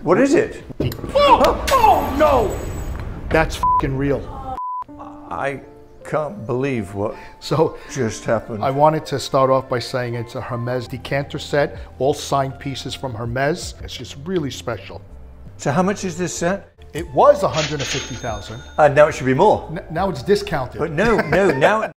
What is it? Oh no! That's f***ing real. I can't believe what So just happened. I wanted to start off by saying it's a Hermès decanter set, all signed pieces from Hermès. It's just really special. So how much is this set? It was 150,000. Now it should be more. Now it's discounted. But no, now